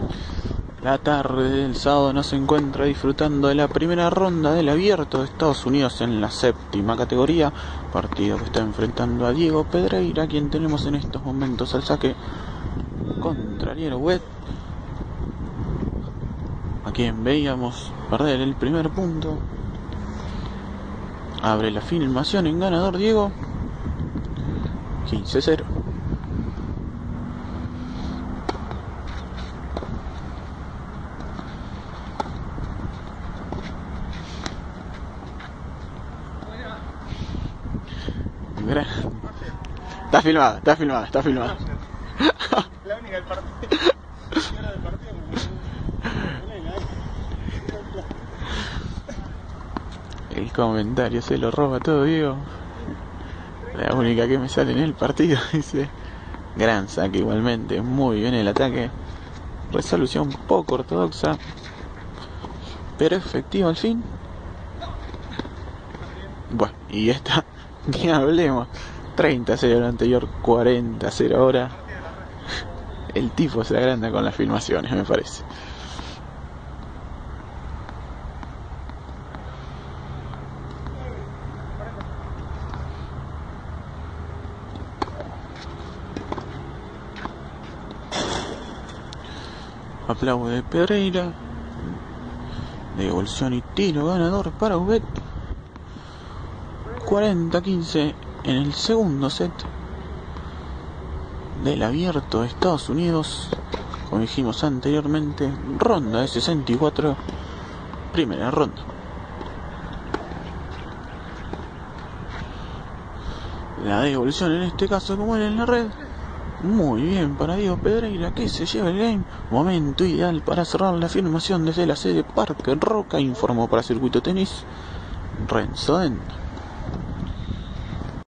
La tarde del sábado nos encuentra disfrutando de la primera ronda del Abierto de Estados Unidos en la séptima categoría, partido que está enfrentando a Diego Pedreira, quien tenemos en estos momentos al saque contra Ariel Wet, a quien veíamos perder el primer punto. Abre la filmación en ganador Diego, 15-0. Está filmada. La única del partido. El comentario se lo roba todo, Diego. La única que me sale en el partido, dice. Gran saque igualmente, muy bien el ataque. Resolución poco ortodoxa, pero efectiva al fin. Bueno, y esta, ni hablemos. 30-0 el anterior, 40-0 ahora. El tipo se agranda con las filmaciones, me parece. Aplaude Pedreira. Devolución y tiro ganador para Ubet. 40-15 en el segundo set del Abierto de Estados Unidos. Como dijimos anteriormente, ronda de 64, primera ronda. La devolución en este caso, como era en la red, muy bien para Diego Pedreira, que se lleva el game. Momento ideal para cerrar la filmación desde la sede Parque Roca, informó para Circuito Tenis Renzo Dent.